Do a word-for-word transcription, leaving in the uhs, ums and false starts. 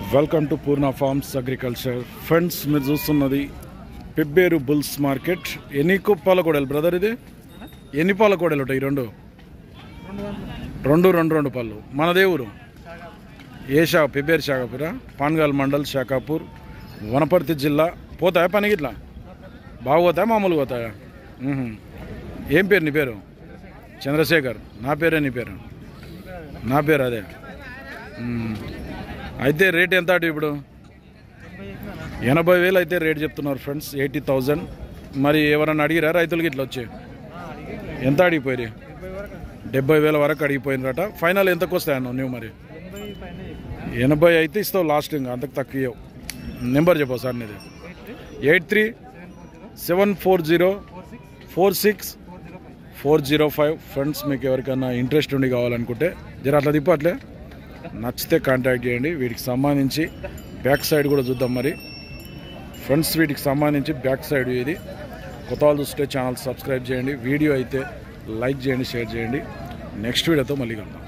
Welcome to Purna farms agriculture friends. మీరు చూస్తున్నది Pebbair bulls market. ఎన్ని పాల కోడలు బ్రదర్ ఇది? ఎన్ని పాల కోడలు ఉంటాయి? రెండు రెండు రెండు రెండు పళ్ళు. మనదే ఊరు? ఏ షా? పెబ్బేరు శాఖాపురా, పాన్గాల్ మండల్, శాఖాపూర్, వనపర్తి జిల్లా. పోతాయా పనికి ఇట్లా? బాగా పోతాయా మామూలుగా పోతాయా? ఏం పేరు నీ పేరు? చంద్రశేఖర్. నా పేరే నీ పేరు? నా పేరు అదే. అయితే రేట్ ఎంత అటు ఇప్పుడు? ఎనభై వేలు అయితే రేట్ చెప్తున్నారు ఫ్రెండ్స్, ఎయిటీ థౌజండ్. మరి ఎవరన్నా అడిగిరా రైతులకి ఇట్లా వచ్చి? ఎంత అడిగిపోయి? డెబ్బై వేల వరకు అడిగిపోయినరట. ఫైనల్ ఎంతకు వస్తాయన్న నువ్వు? మరి ఎనభై అయితే ఇస్తావు లాస్ట్, ఇంకా అంతకు తక్కువ. నెంబర్ చెప్పవు సార్ నీది? Eight three seven four zero four six four zero five. Friends, మీకు ఎవరికైనా ఇంట్రెస్ట్ ఉండి కావాలనుకుంటే జర అట్లా తిప్పు, అట్లే నచ్చితే కాంటాక్ట్ చేయండి. వీటికి సంబంధించి బ్యాక్ సైడ్ కూడా చూద్దాం మరి ఫ్రెండ్స్. వీటికి సంబంధించి బ్యాక్ సైడ్ ఇది. కొత్త వాళ్ళు చూస్తే ఛానల్ సబ్స్క్రైబ్ చేయండి. వీడియో అయితే లైక్ చేయండి, షేర్ చేయండి. నెక్స్ట్ వీడియోతో మళ్ళీ కలుద్దాం.